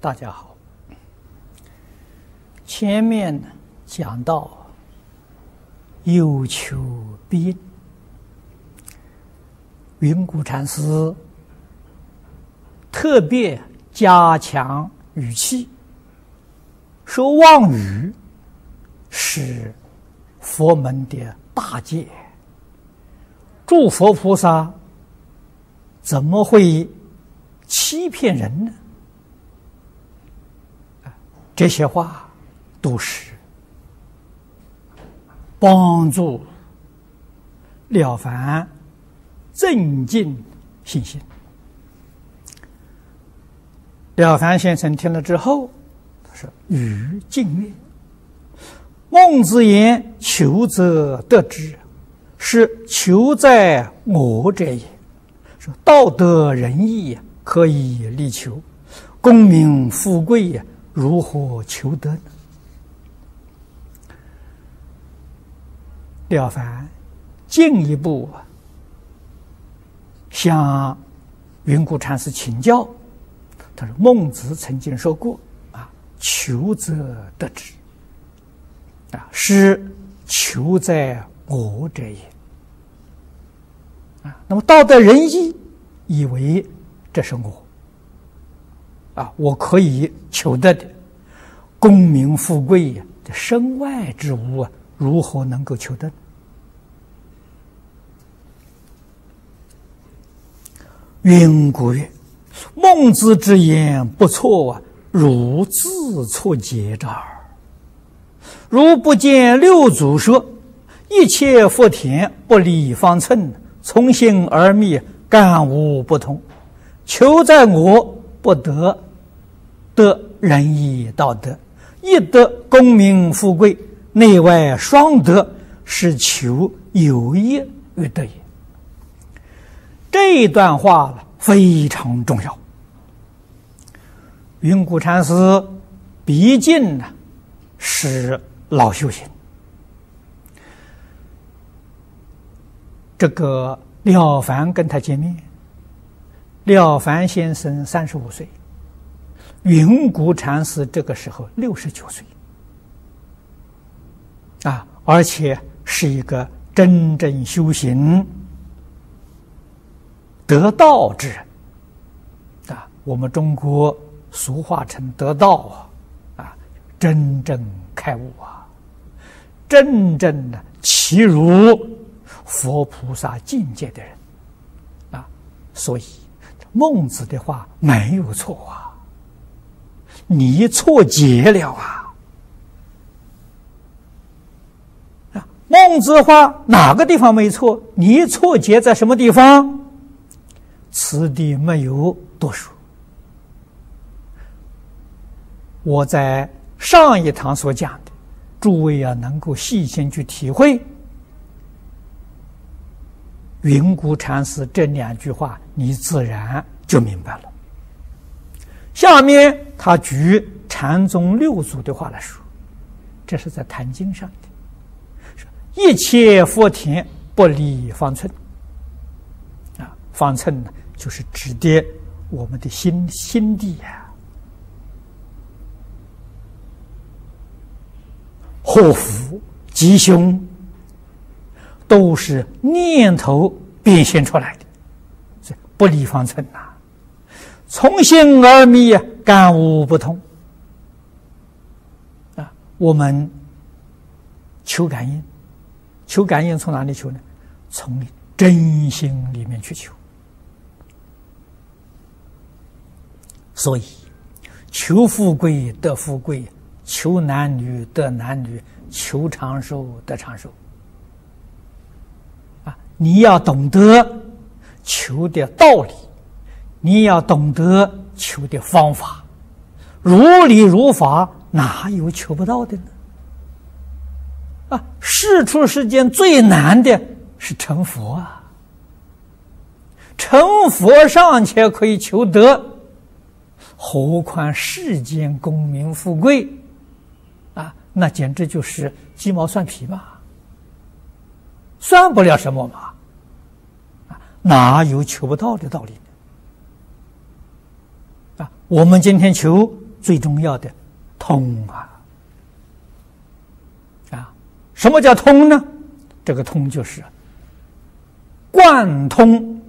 大家好，前面讲到有求必应，云谷禅师特别加强语气，说妄语是佛门的大戒，诸佛菩萨怎么会欺骗人呢？这些话都是帮助了凡增进信心。了凡先生听了之后，他说：“语敬曰，孟子言求则得之，是求在我者也。说道德仁义可以力求，功名富贵如何求得呢？”了凡进一步向云谷禅师请教，他说：“孟子曾经说过求则得之，是求在我者也。那么道德仁义，以为这是我可以求得的，功名富贵这身外之物如何能够求得？”云谷曰：“孟子之言不错如自错解之耳。如不见六祖说：一切福田不离方寸，从心而觅，干无不通。求在我，不得仁义道德，亦得功名富贵，内外双得，是求有业于得也。”这一段话非常重要。云谷禅师毕竟是老修行，这个了凡跟他见面，了凡先生35岁，云谷禅师这个时候69岁，而且是一个真正修行得道之人我们中国俗话称得道真正开悟真正的契入佛菩萨境界的人所以孟子的话没有错你错解了孟子话哪个地方没错？你错解在什么地方？此地没有多说。我在上一堂所讲的，诸位能够细心去体会云谷禅师这2句话，你自然就明白了。下面他举禅宗六祖的话来说，这是在坛经上的，说一切福田不离方寸方寸呢，就是指的我们的心地祸福吉凶都是念头变现出来的，所以不离方寸从心而觅干无不通我们求感应，求感应从哪里求呢？从真心里面去求。所以求富贵得富贵，求男女得男女，求长寿得长寿你要懂得求的道理，你要懂得求的方法，如理如法，哪有求不到的呢？世出世间最难的是成佛成佛尚且可以求得，何况世间功名富贵那简直就是鸡毛蒜皮嘛，算不了什么嘛哪有求不到的道理呢？我们今天求最重要的通什么叫通呢？这个通就是贯通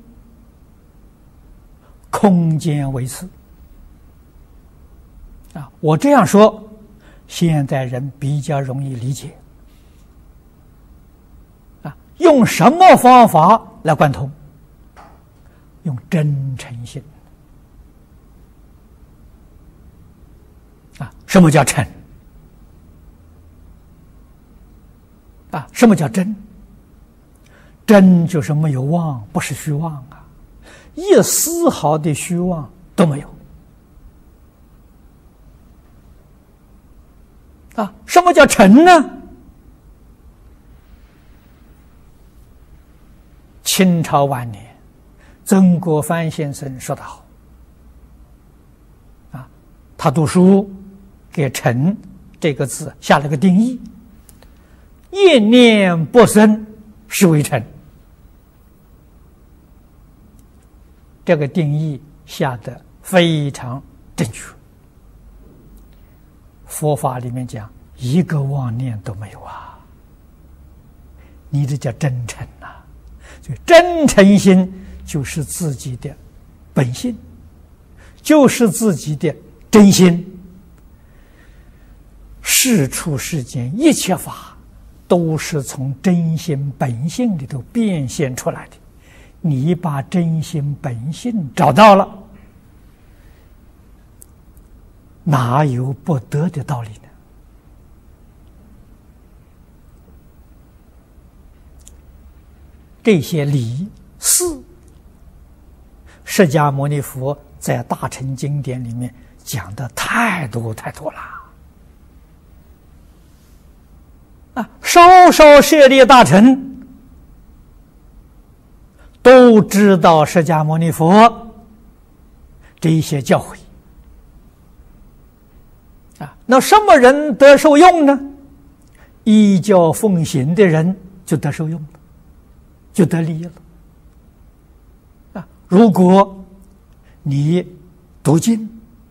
空间维次我这样说，现代人比较容易理解用什么方法来贯通？用真诚心什么叫诚什么叫真？真就是没有妄，不是虚妄一丝毫的虚妄都没有什么叫诚呢？清朝晚年，曾国藩先生说得好他读书给诚这个字下了个定义：一念不生，是为诚。这个定义下得非常正确。佛法里面讲，一个妄念都没有你这叫真诚所以真诚心就是自己的本性，就是自己的真心。事出世间一切法都是从真心本性里头变现出来的，你把真心本性找到了，哪有不得的道理呢？这些理事，释迦牟尼佛在大乘经典里面讲的太多太多了稍稍涉猎大乘，都知道释迦牟尼佛这一些教诲那什么人得受用呢？依教奉行的人就得受用了，就得利益了如果你读经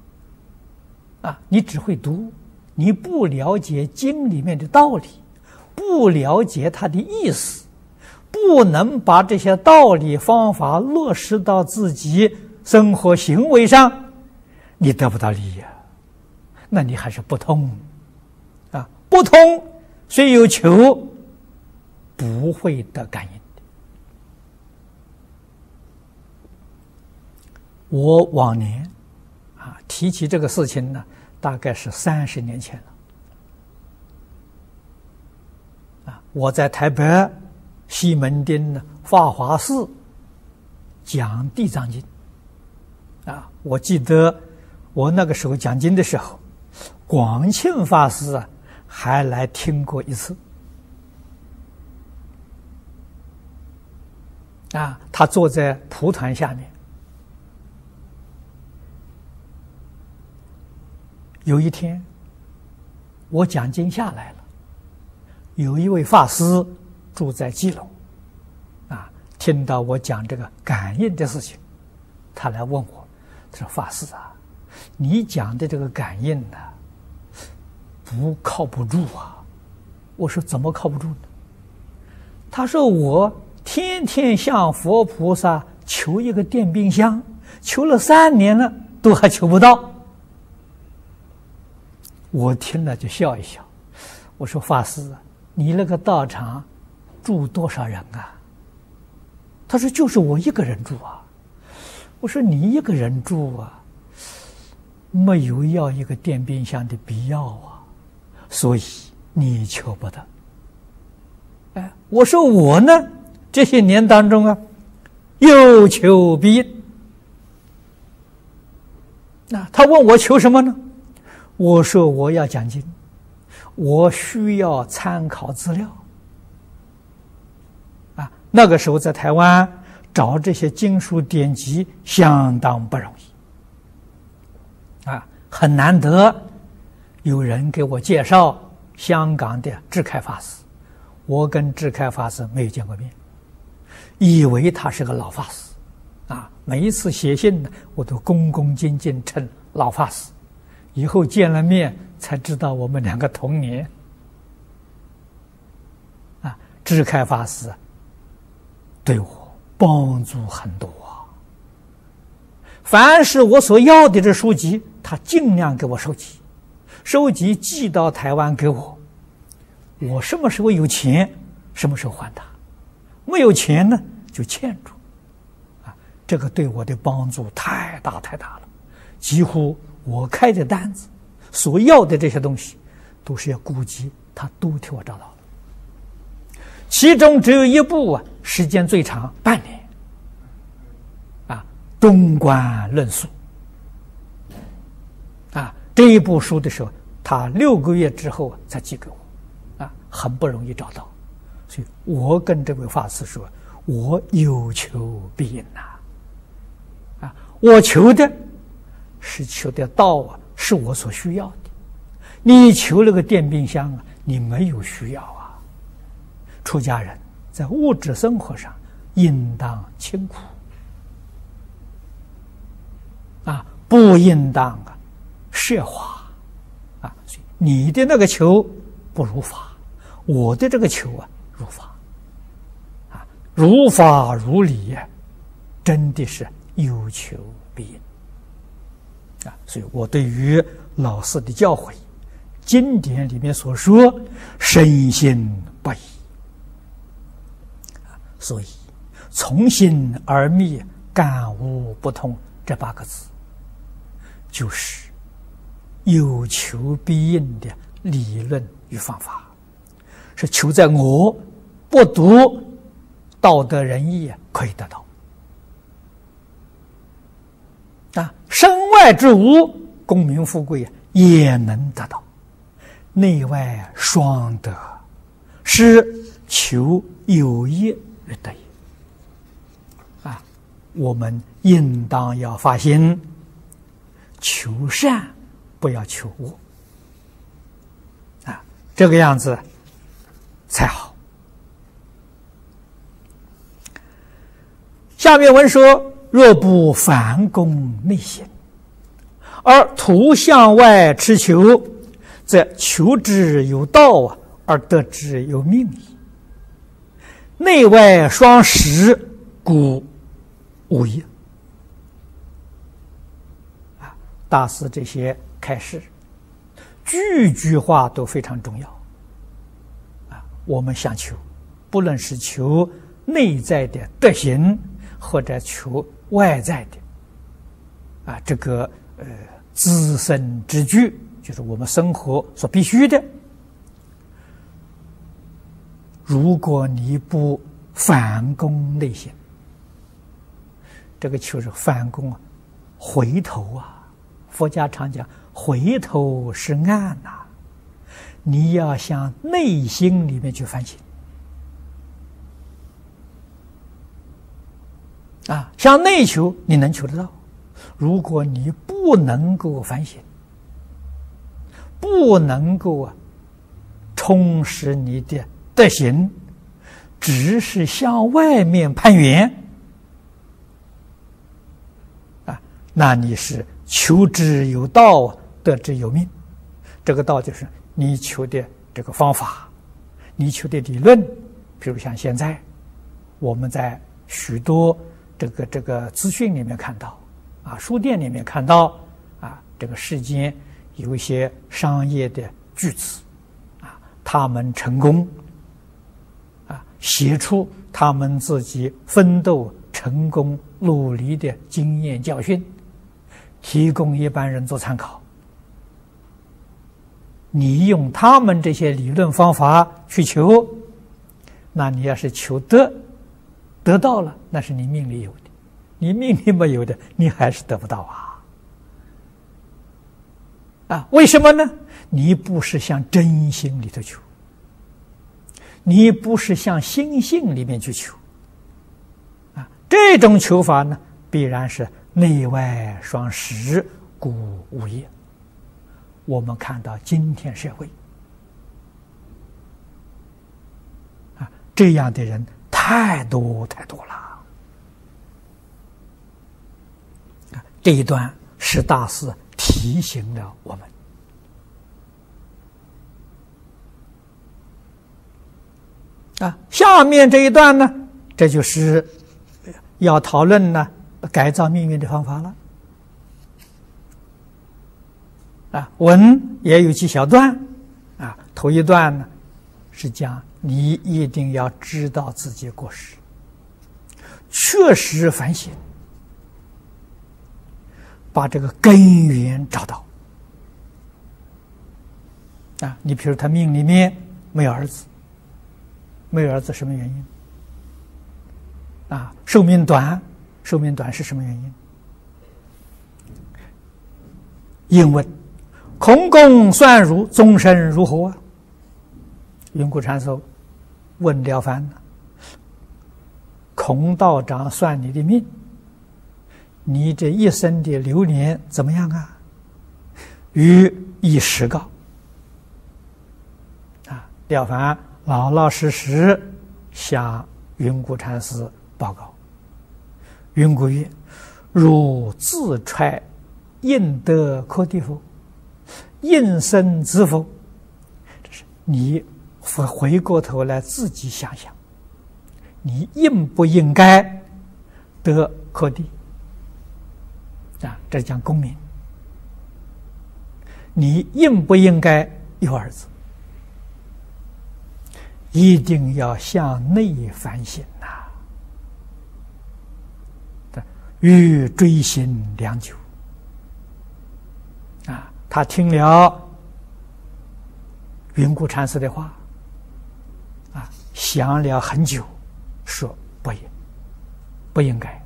你只会读，你不了解经里面的道理，不了解它的意思，不能把这些道理方法落实到自己生活行为上，你得不到利益那你还是不通不通，虽有求不会得感应的。我往年提起这个事情呢，大概是30年前了我在台北西门町的法华寺讲地藏经我记得我那个时候讲经的时候，广庆法师还来听过一次他坐在蒲团下面。有一天我讲经下来了，有一位法师住在基隆听到我讲这个感应的事情，他来问我，他说法师你讲的这个感应呢不靠不住我说怎么靠不住呢？他说我天天向佛菩萨求一个电冰箱，求了3年了都还求不到。我听了就笑一笑，我说法师你那个道场住多少人他说就是我一个人住我说你一个人住没有要一个电冰箱的必要所以你求不得。我说我呢这些年当中有求必应。他问我求什么呢？我说我要讲经，我需要参考资料那个时候在台湾找这些经书典籍相当不容易很难得有人给我介绍香港的智开法师。我跟智开法师没有见过面，以为他是个老法师每一次写信呢我都恭恭敬敬称老法师， 以后见了面才知道我们两个同年。智开法师对我帮助很多啊！凡是我所要的这书籍，他尽量给我收集，收集寄到台湾给我。我什么时候有钱，什么时候还他；没有钱呢，就欠住。这个对我的帮助太大太大了，几乎我开的单子，所要的这些东西，都是要估计他都替我找到了。其中只有一部时间最长，半年。中观论述。这一部书的时候，他6个月之后才寄给我，很不容易找到。所以我跟这位法师说，我有求必应呐。我求的是求的道是我所需要的。你求了个电冰箱你没有需要。出家人在物质生活上应当清苦不应当奢华所以你的那个求不如法，我的这个求如法如法如理真的是有求必应所以我对于老师的教诲，经典里面所说，深信不疑。所以从心而灭，感悟不通这8个字，就是有求必应的理论与方法，是求在我不读道德仁义可以得到身外之物，功名富贵也能得到，内外双得，是求有益而得也我们应当要发心求善，不要求恶这个样子才好。下面文说，若不反攻内心，而图向外持求，则求之有道而得之有命矣。内外双实，故无益大师这些开示，句句话都非常重要我们想求，不论是求内在的德行，或者求外在的这个自身之具，就是我们生活所必须的。如果你不反攻内心，这个求是反攻回头佛家常讲回头是岸你要向内心里面去反省向内求你能求得到。如果你不能够反省，不能够充实你的德行，只是向外面攀援那你是求之有道，得之有命。这个道就是你求的这个方法，你求的理论。比如像现在我们在许多这个资讯里面看到书店里面看到这个世间有一些商业的巨子他们成功写出他们自己奋斗成功努力的经验教训，提供一般人做参考。你用他们这些理论方法去求，那你要是求得到了，那是你命里有的；你命里没有的，你还是得不到为什么呢？你不是向真心里头求，你不是向心性里面去求这种求法呢，必然是内外双实，故无益。我们看到今天社会这样的人太多太多了这一段是大师提醒了我们。下面这一段呢，这就是要讨论呢改造命运的方法了。文也有几小段，头一段呢是讲你一定要知道自己过失，确实反省，把这个根源找到。你比如他命里面没有儿子，没有儿子什么原因？寿命短，寿命短是什么原因？应问：空公算如，终身如何？云谷禅师问了凡：孔道长算你的命，你这一生的流年怎么样啊？予以实告。了凡老老实实向云谷禅师报告。云谷曰：如自揣应得可地否？应生知否？这是你回过头来自己想想，你应不应该得可地？这讲功名。你应不应该有儿子？一定要向内反省欲追寻良久。他听了云谷禅师的话，想了很久，说不应该。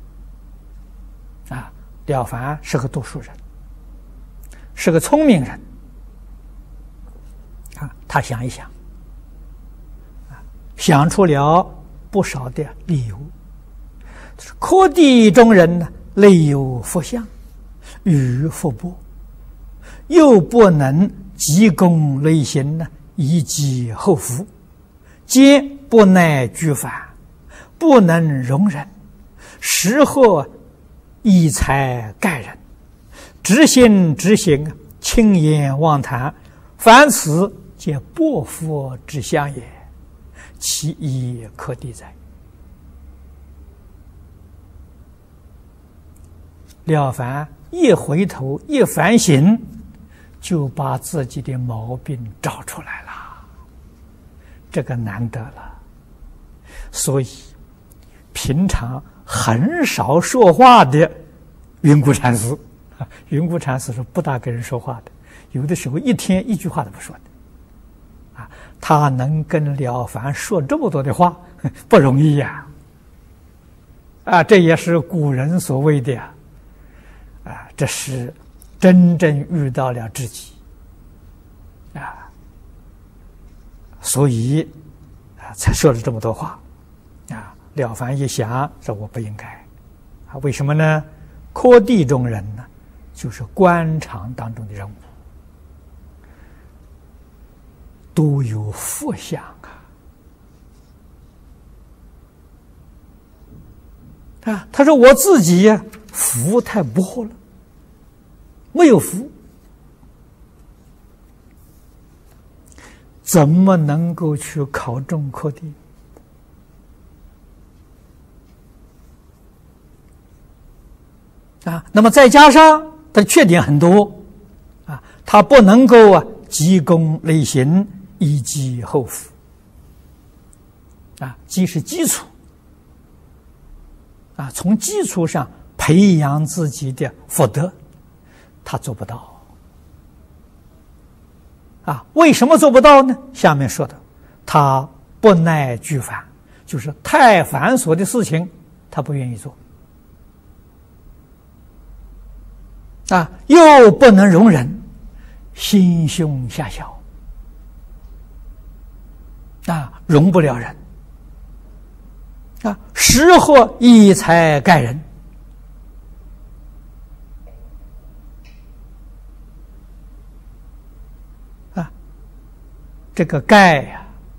了凡是个读书人，是个聪明人，他想一想，想出了不少的理由。科第中人呢，内有福相，与福薄，又不能积功累行呢，以积后福，皆不耐惧烦，不能容忍，时或以才盖人，直行，轻言妄谈，凡此皆薄福之相也，其意可敌哉？了凡一回头一反省，就把自己的毛病找出来了，这个难得了。所以平常很少说话的云谷禅师，云谷禅师是不大跟人说话的，有的时候一天一句话都不说的。他能跟了凡说这么多的话，不容易呀。这也是古人所谓的这是真正遇到了知己所以才说了这么多话了凡一想，说我不应该为什么呢？科第中人呢，就是官场当中的人物，都有福相他说我自己福太薄了，没有福，怎么能够去考中科第？那么再加上他的缺点很多他不能够积功累行，以积后福积是基础从基础上培养自己的福德，他做不到为什么做不到呢？下面说的，他不耐惧烦，就是太繁琐的事情他不愿意做又不能容忍，心胸狭小容不了人时或以才盖人这个盖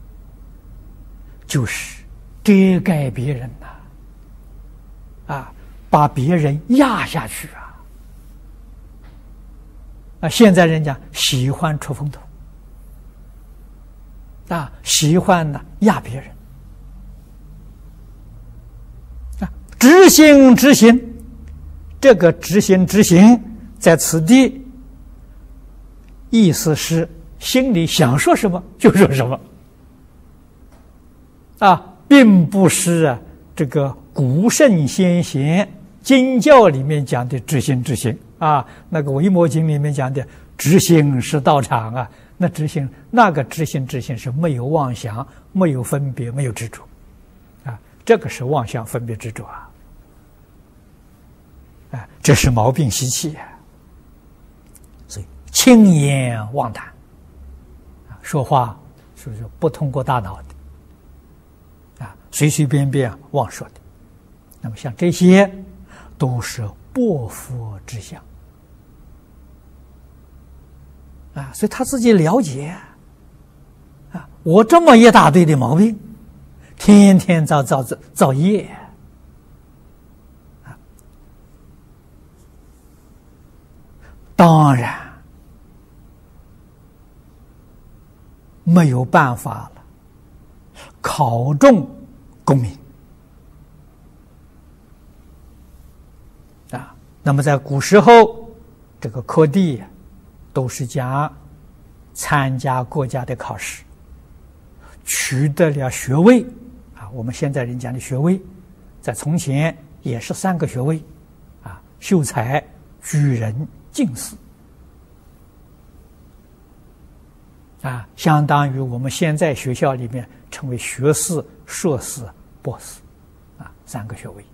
就是遮盖别人把别人压下去现在人家喜欢出风头，喜欢呢压别人，执行执行，这个执行执行在此地，意思是心里想说什么就说什么，并不是这个古圣先贤经教里面讲的执行执行那个维摩经里面讲的执行是道场那执行那个执行执行是没有妄想，没有分别，没有执着这个是妄想分别执着这是毛病习气所以轻言妄谈说话是不是不通过大脑的随随便便妄说的，那么像这些都是薄佛之相所以他自己了解我这么一大堆的毛病，天天造业当然没有办法了，考中功名那么在古时候，这个科第都是讲参加国家的考试，取得了学位我们现在人讲的学位，在从前也是3个学位秀才、举人、进士相当于我们现在学校里面称为学士、硕士、博士3个学位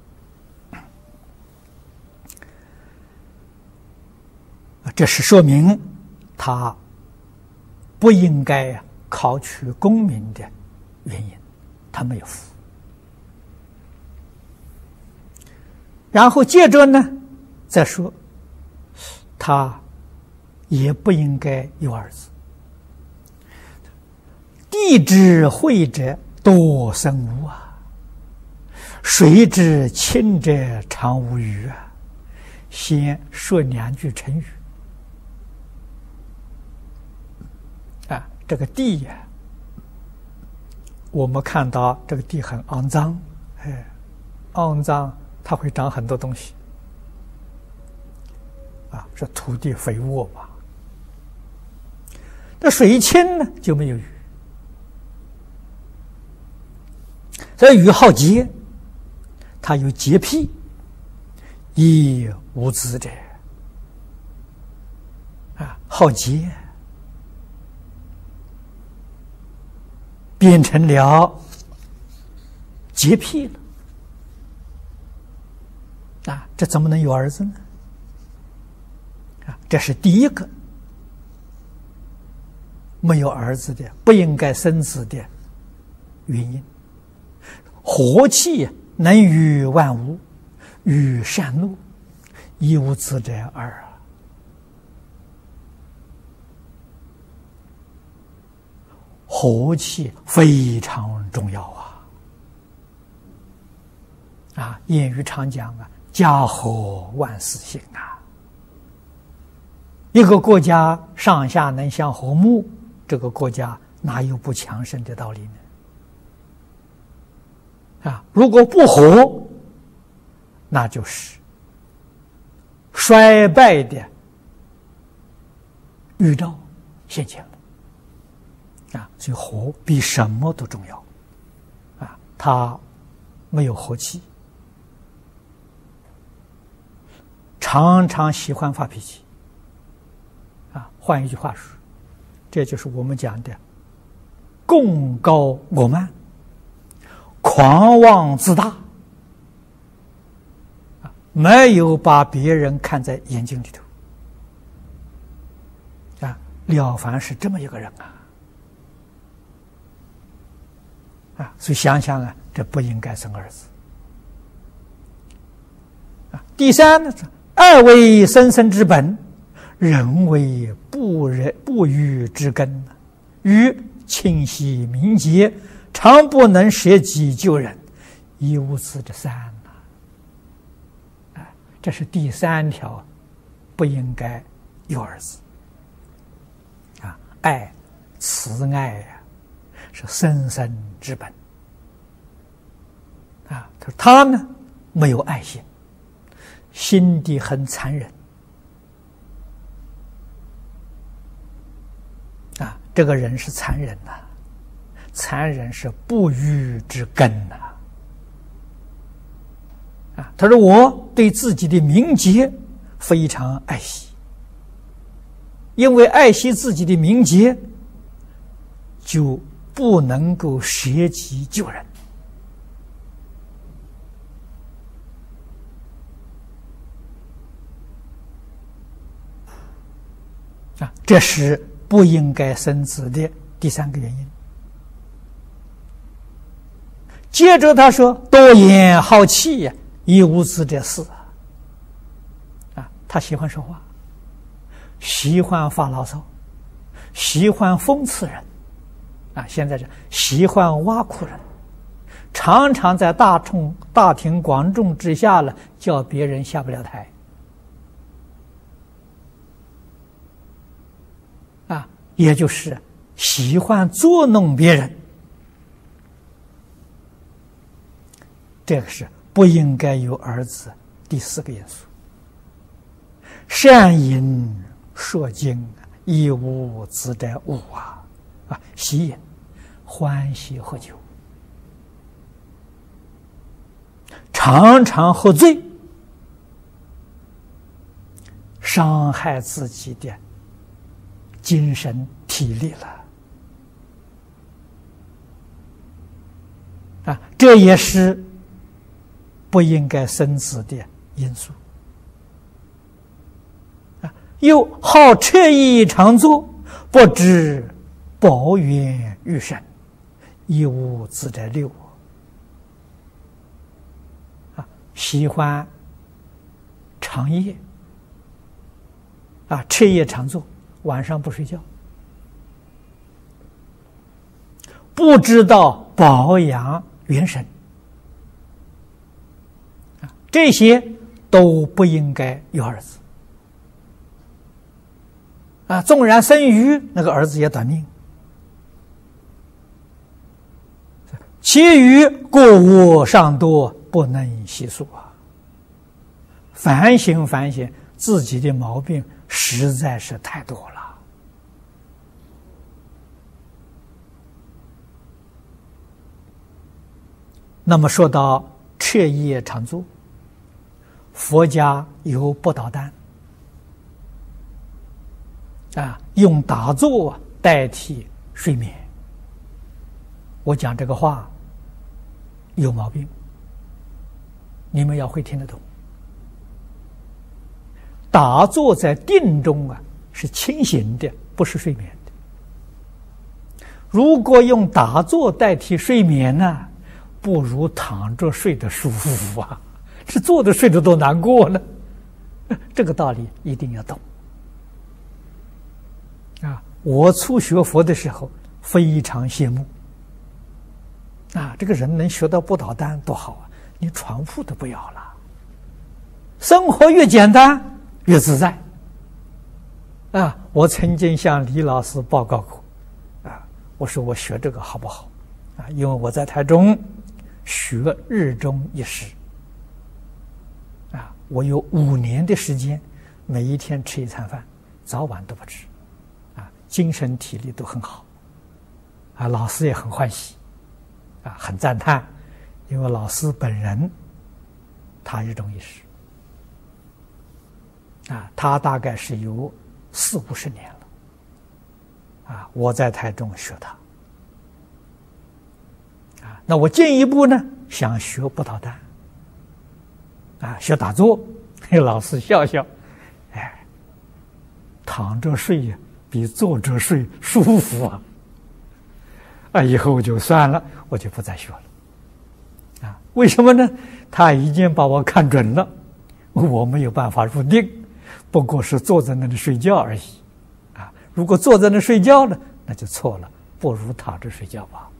这是说明他不应该考取功名的原因，他没有福。然后接着呢再说他也不应该有儿子，地之惠者多生无水之清者常无鱼先说2句成语这个地我们看到这个地很肮脏肮脏它会长很多东西是土地肥沃吧。这水清呢就没有鱼，所以鱼好洁，它有洁癖，亦无子者好洁，变成了洁癖了这怎么能有儿子呢这是第一个没有儿子的，不应该生子的原因。和气能与万物，与善怒，亦无子者二和气非常重要谚语常讲家和万事兴一个国家上下能相和睦，这个国家哪有不强盛的道理呢如果不和，那就是衰败的预兆现前了所以和比什么都重要他没有和气，常常喜欢发脾气换一句话说，这就是我们讲的贡高我慢，狂妄自大没有把别人看在眼睛里头了凡是这么一个人所以想想这不应该生儿子第三呢，爱为生生之本，人为不育之根，欲清晰明洁，常不能舍己救人，亦无子之三这是第3条，不应该有儿子爱、慈爱呀，是生生之本。啊，他说他呢没有爱心，心地很残忍。啊，这个人是残忍呐，残忍是不育之根呐。啊，他说我对自己的名节非常爱惜，因为爱惜自己的名节，就不能够舍己救人。啊，这是不应该生子的第三个原因。接着他说：“多言好气呀，一无子者死。”啊，他喜欢说话，喜欢发牢骚，喜欢讽刺人，啊，现在是喜欢挖苦人，常常在大庭广众之下了，叫别人下不了台。啊，也就是喜欢捉弄别人，这个是不应该有儿子第四个因素。善饮说经，亦无子者恶啊！啊，喜饮，欢喜喝酒，常常喝醉，伤害自己的精神体力了。啊，这也是不应该生子的因素。啊，又好彻夜常坐，不知抱怨于身，亦无子者六。啊，喜欢长夜，啊，彻夜常坐，晚上不睡觉，不知道保养元神，啊，这些都不应该有儿子。啊，纵然生育，那个儿子也短命。其余过恶尚多，不能悉数啊！反省反省自己的毛病，实在是太多了。那么说到彻夜常坐，佛家有不倒单啊，用打坐代替睡眠。我讲这个话有毛病，你们要会听得懂。打坐在定中啊，是清醒的，不是睡眠的。如果用打坐代替睡眠呢，不如躺着睡得舒服啊！是坐着睡得多难过呢。这个道理一定要懂啊！我初学佛的时候非常羡慕啊，这个人能学到不倒单多好啊！你床铺都不要了，生活越简单越自在啊！我曾经向李老师报告过啊，我说我学这个好不好啊？因为我在台中学日中一时啊，我有5年的时间，每一天吃一餐饭，早晚都不吃啊，精神体力都很好啊，老师也很欢喜啊，很赞叹，因为老师本人他日中一时啊，他大概是有40-50年了啊，我在台中学他啊，那我进一步呢想学不倒单啊，学打坐，老师笑笑，哎，躺着睡呀比坐着睡舒服啊，啊，以后就算了，我就不再学了啊，为什么呢？他已经把我看准了，我没有办法入定，不过是坐在那里睡觉而已啊！如果坐在那睡觉呢，那就错了，不如躺着睡觉吧。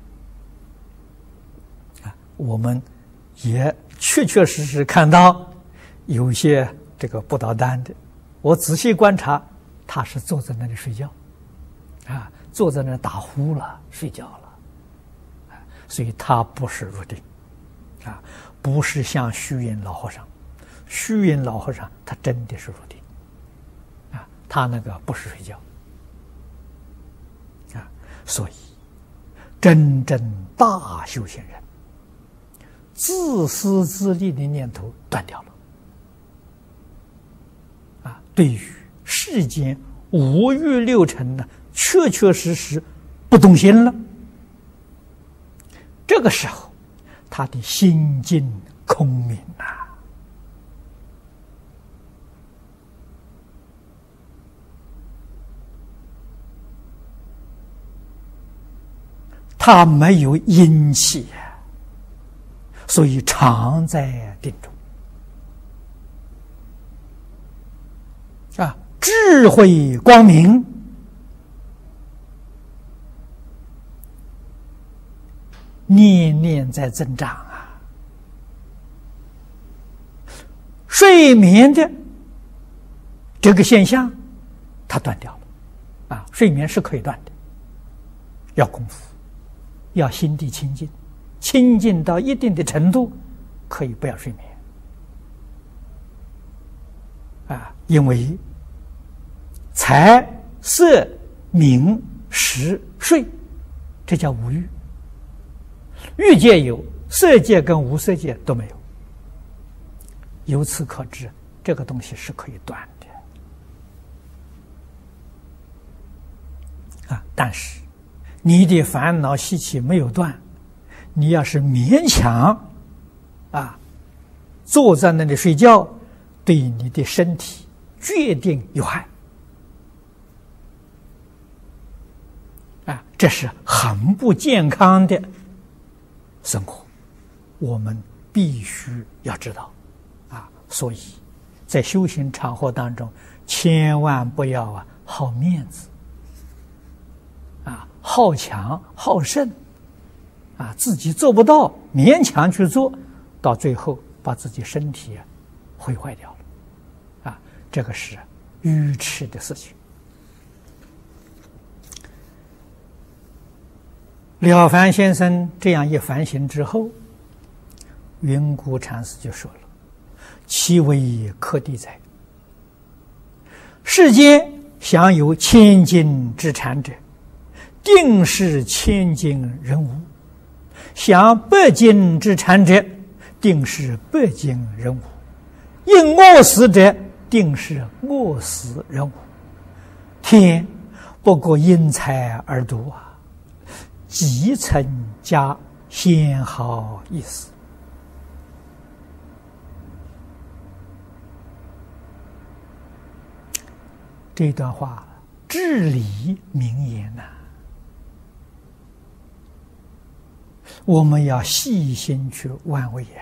啊，我们也确确实实看到有些这个不倒单的，我仔细观察，他是坐在那里睡觉坐在那打呼了，睡觉了，所以他不是入定，不是像虚云老和尚。虚云老和尚他真的是入定，他那个不是睡觉，所以真正大修行人，自私自利的念头断掉了，对于世间五欲六尘呢，确确实实不动心了。这个时候，他的心境空明他没有阴气，所以常在定中。智慧光明，念念在增长睡眠的这个现象，它断掉了睡眠是可以断的，要功夫，要心地清净，清净到一定的程度，可以不要睡眠因为财色名食睡，这叫五欲。欲界有，色界跟无色界都没有。由此可知，这个东西是可以断的但是你的烦恼习气没有断，你要是勉强坐在那里睡觉，对你的身体决定有害这是很不健康的生活，我们必须要知道所以在修行场合当中，千万不要好面子好强好胜自己做不到，勉强去做，到最后把自己身体毁坏掉了这个是愚痴的事情。了凡先生这样一反省之后，云谷禅师就说了：“其为可地哉？世间享有千金之产者，定是千金人无；享百金之产者，定是百金人无；应饿死者，定是饿死人无。天不过因财而度几曾加先好意思。”这段话至理名言我们要细心去玩味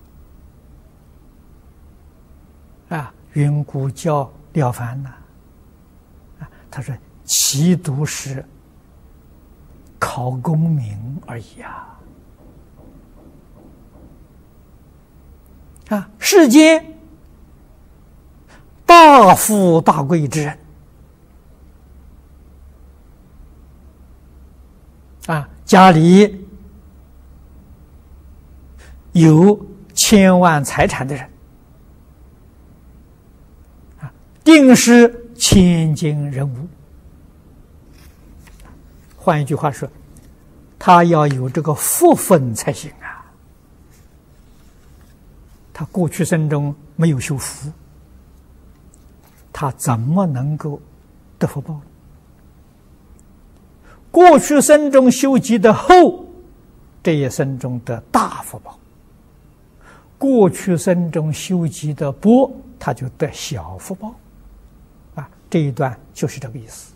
云谷教了凡他说其独是考功名而已世间大富大贵之人家里有千万财产的人定是千金人无。换一句话说，他要有这个福分才行他过去生中没有修福，他怎么能够得福报？过去生中修积的厚，这一生中得大福报；过去生中修积的薄，他就得小福报。这一段就是这个意思。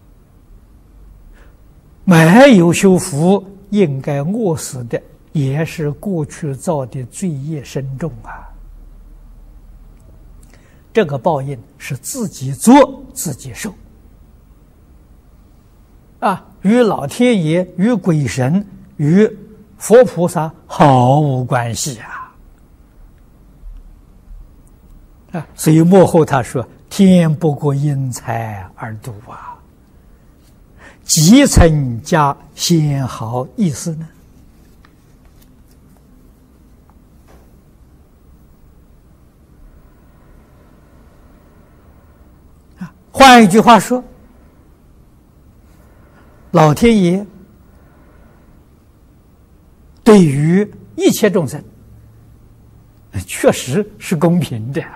没有修福，应该饿死的，也是过去造的罪业深重这个报应是自己做自己受与老天爷、与鬼神、与佛菩萨毫无关系所以幕后他说：“天不过因财而度几曾加先毫意思呢？换一句话说，老天爷对于一切众生确实是公平的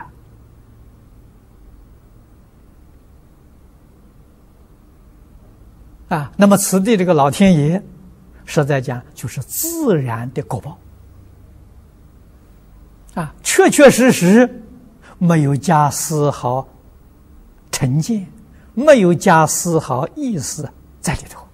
啊。那么此地这个老天爷，实在讲就是自然的果报啊，确确实实没有加丝毫成见，没有加丝毫意思在里头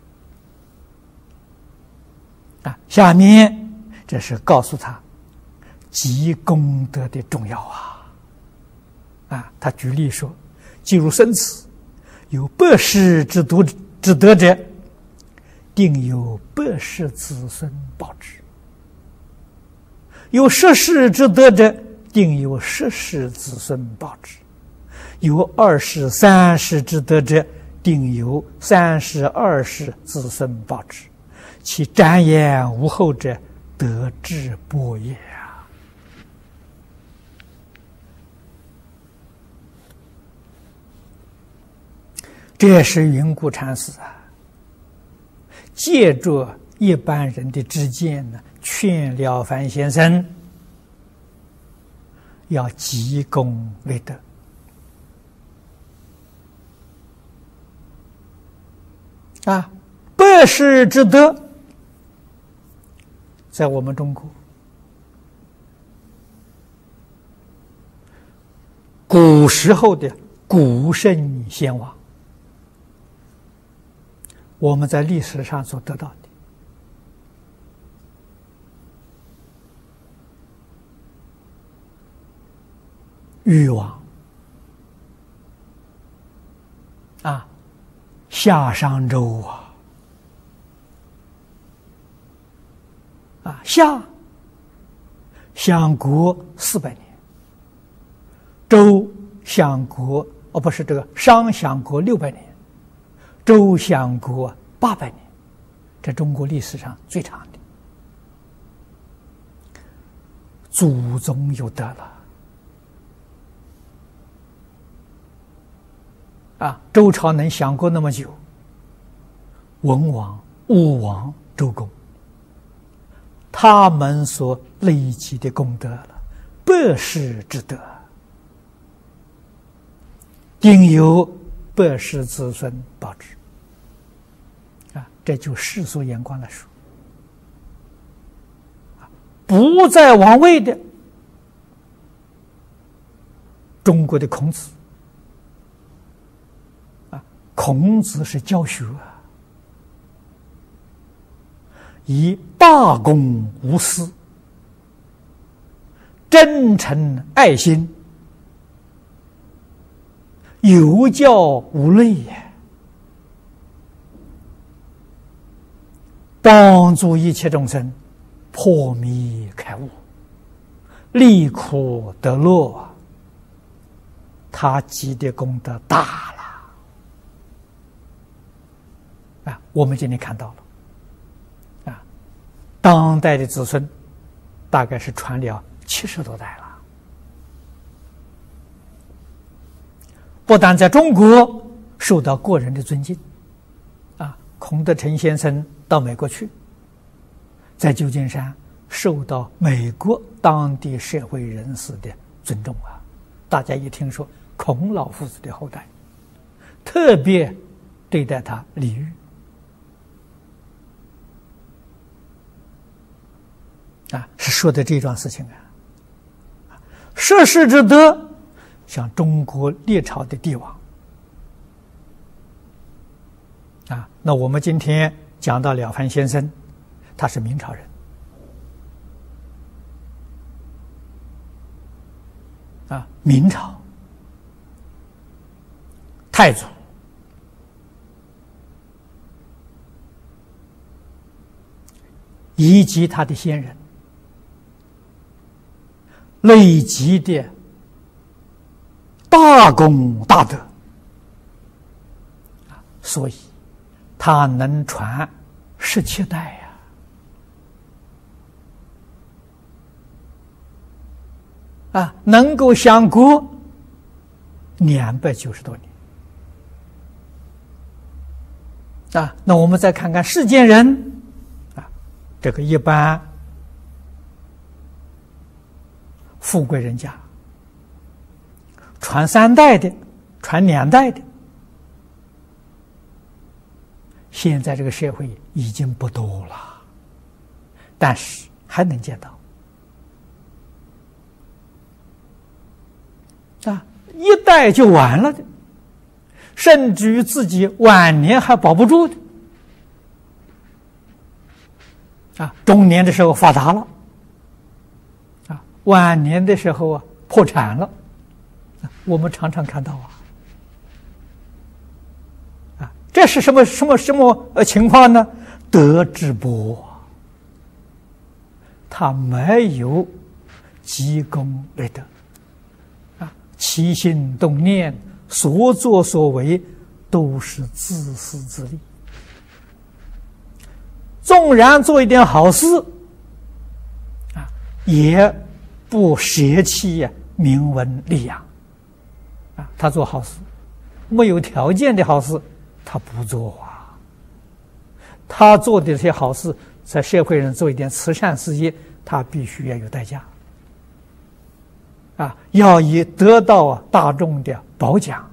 啊。下面这是告诉他积功德的重要啊。他举例说，既如生此有百世之德者，定有百世子孙报之；有十世之德者，定有十世子孙报之；有二世、三世之德者，定有三世、二世子孙报之。其展言无后者，得之波也啊！这是云谷禅师啊，借着一般人的知见呢，劝了凡先生要积功累德啊。百世之德，在我们中国古时候的古圣先王，我们在历史上所得到的禹王啊，夏商周夏享国400年，周享国不是这个商享国600年，周享国800年，这中国历史上最长的。祖宗有德了周朝能享国那么久，文王、武王、周公，他们所累积的功德了，百世之德，定有百世子孙报之这就世俗眼光来说，不在王位的中国的孔子孔子是教学以大公无私、真诚爱心、有教无类帮助一切众生破迷开悟、离苦得乐，他积的功德大了我们今天看到了当代的子孙大概是传了70多代了，不但在中国受到国人的尊敬孔德成先生到美国去，在旧金山受到美国当地社会人士的尊重大家一听说孔老夫子的后代，特别对待他礼遇是说的这桩事情涉世之德，像中国列朝的帝王那我们今天讲到了凡先生，他是明朝人明朝太祖以及他的先人累积的大功大德所以它能传17代呀！能够享国290多年那我们再看看世间人这个一般富贵人家传3代的，传2代的，现在这个社会已经不多了，但是还能见到1代就完了的，甚至于自己晚年还保不住的中年的时候发达了晚年的时候破产了，我们常常看到这是什么情况呢？德智薄，他没有积功累德起心动念，所作所为都是自私自利。纵然做一点好事也不舍弃名闻利养他做好事，没有条件的好事他不做他做的这些好事，在社会上做一点慈善事业，他必须要有代价要以得到大众的褒奖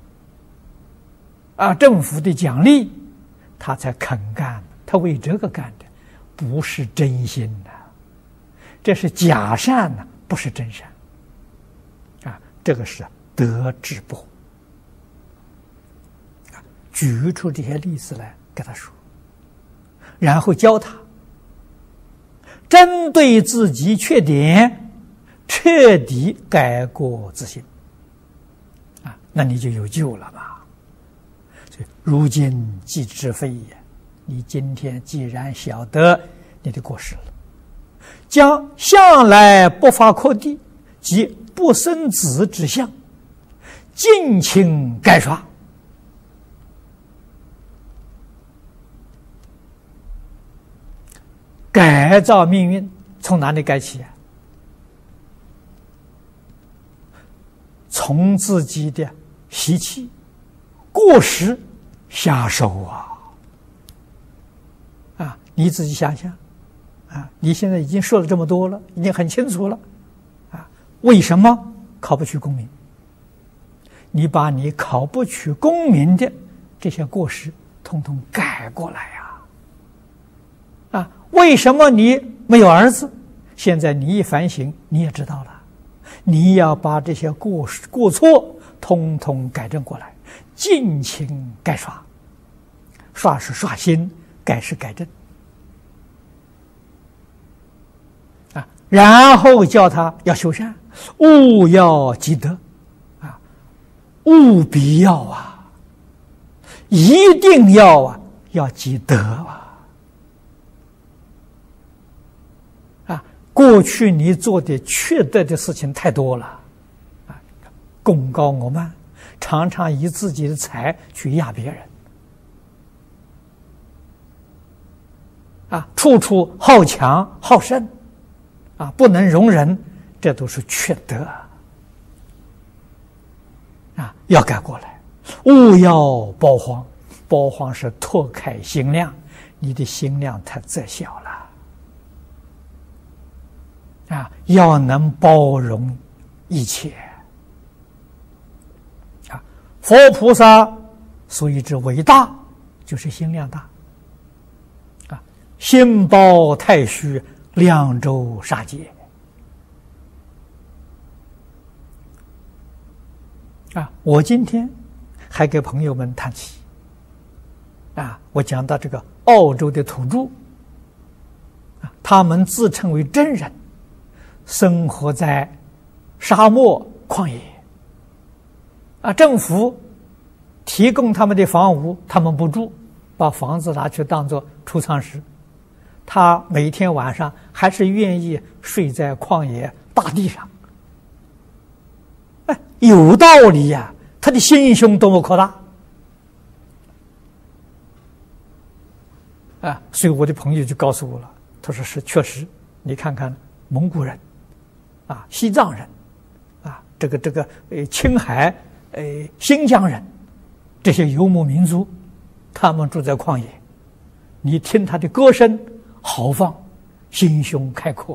政府的奖励，他才肯干，他为这个干的，不是真心这是假善不是真善这个是德智薄举出这些例子来给他说，然后教他针对自己缺点彻底改过自新那你就有救了吧。所以如今既知非也，你今天既然晓得你的过失了，将向来不发阔地及不生子之相尽情改刷。改造命运从哪里改起从自己的习气过失下手你自己想想你现在已经说了这么多了，已经很清楚了为什么考不取功名？你把你考不取功名的这些过失统统改过来为什么你没有儿子？现在你一反省你也知道了，你要把这些过错统统改正过来，尽情改刷。刷是刷新，改是改正然后叫他要修善，务要积德务必要一定要要积德过去你做的缺德的事情太多了功高我慢，常常以自己的财去压别人处处好强好胜不能容忍，这都是缺德要改过来。勿要包荒，包荒是拓开心量，你的心量太窄小了要能包容一切佛菩萨所以之伟大，就是心量大心包太虚，量周杀劫我今天还给朋友们谈起我讲到这个澳洲的土著他们自称为真人，生活在沙漠旷野政府提供他们的房屋他们不住，把房子拿去当作储藏室，他每天晚上还是愿意睡在旷野大地上有道理他的心胸多么扩大所以我的朋友就告诉我了，他说是确实，你看看蒙古人，西藏人，这个青海新疆人，这些游牧民族，他们住在旷野，你听他的歌声豪放，心胸开阔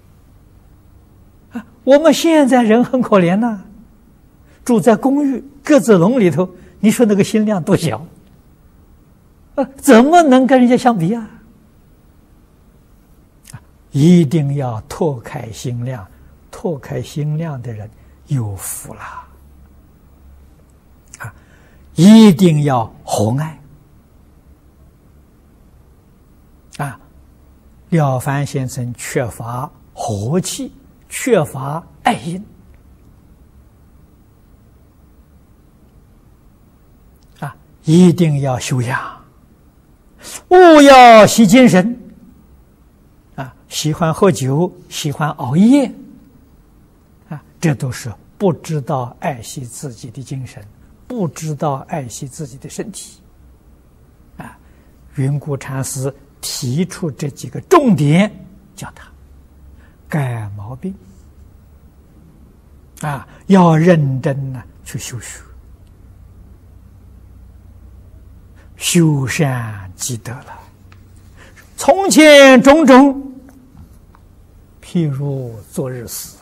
我们现在人很可怜呐，住在公寓鸽子笼里头，你说那个心量多小怎么能跟人家相比一定要拓开心量，拓开心量的人有福了一定要和爱了凡先生缺乏和气，缺乏爱心一定要修养，勿要惜精神喜欢喝酒，喜欢熬夜这都是不知道爱惜自己的精神，不知道爱惜自己的身体云谷禅师提出这几个重点，叫他改毛病要认真去修学，修善积德了。从前种种，譬如昨日死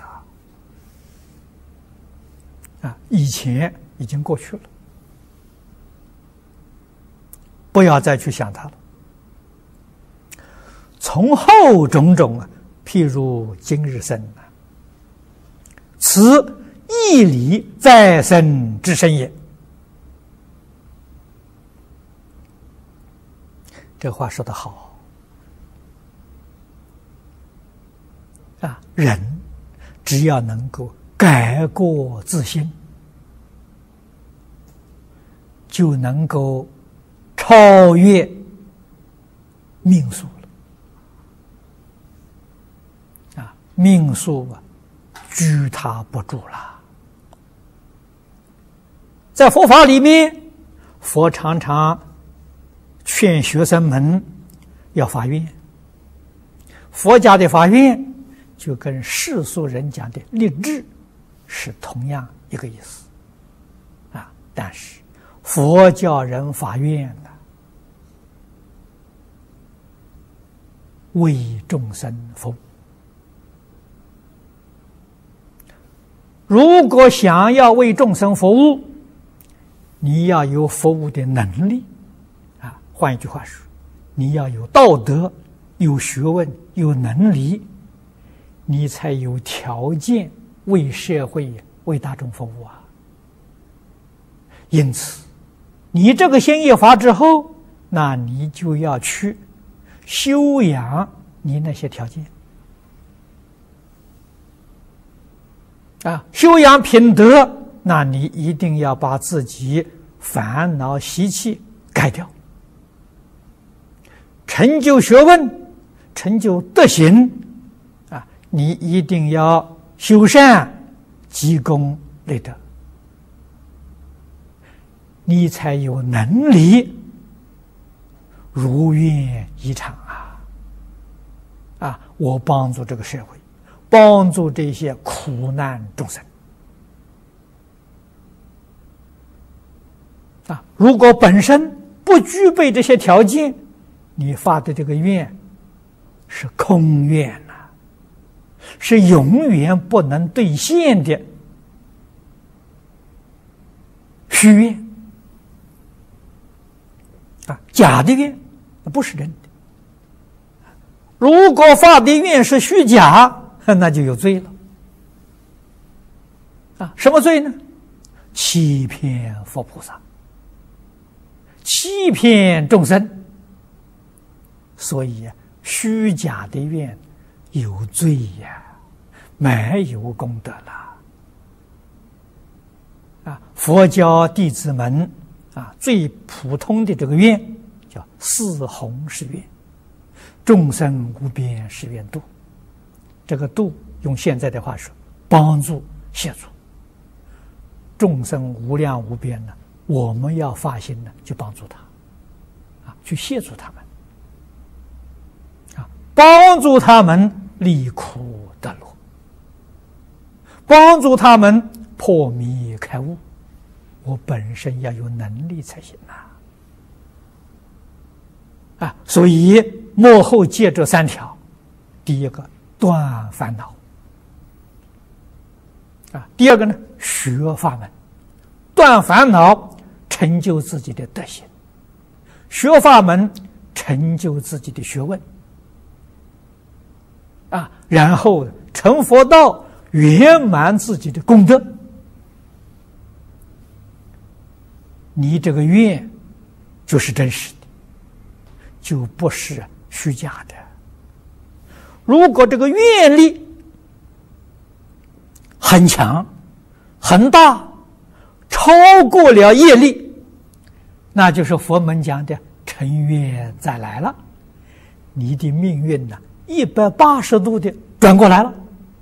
以前已经过去了，不要再去想它了。从后种种譬如今日生此义理再生之身也。这话说得好人只要能够改过自新，就能够超越命数了命数拘他不住了。在佛法里面，佛常常劝学生们要发愿，佛家的发愿就跟世俗人讲的立志是同样一个意思但是佛教人发愿为众生服务。如果想要为众生服务，你要有服务的能力换一句话说，你要有道德，有学问，有能力，你才有条件为社会为大众服务因此你这个心一发之后，那你就要去修养你那些条件修养品德，那你一定要把自己烦恼习气改掉，成就学问，成就德行你一定要修善积功累德，你才有能力如愿以偿我帮助这个社会，帮助这些苦难众生如果本身不具备这些条件，你发的这个愿是空愿是永远不能兑现的虚愿假的愿，不是真的。如果发的愿是虚假，那就有罪了什么罪呢？欺骗佛菩萨，欺骗众生。所以虚假的愿有罪没有功德了佛教弟子们最普通的这个愿叫四弘誓愿，众生无边誓愿度。这个度用现在的话说，帮助协助众生无量无边我们要发心去帮助他去协助他们帮助他们离苦得乐，帮助他们破迷开悟。我本身要有能力才行所以幕后接这3条：第一个断烦恼第二个呢学法门，断烦恼成就自己的德行，学法门成就自己的学问然后成佛道，圆满自己的功德。你这个愿就是真实的，就不是虚假的。如果这个愿力很强很大，超过了业力，那就是佛门讲的成愿再来了，你的命运呢180度的转过来了，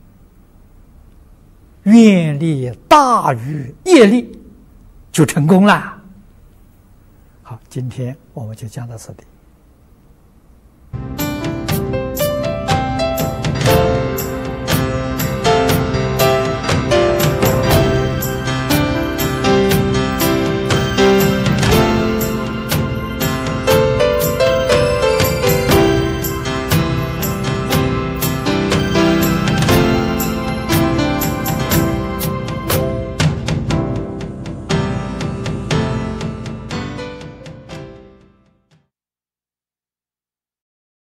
愿力大于业力，就成功了。好，今天我们就讲到这里。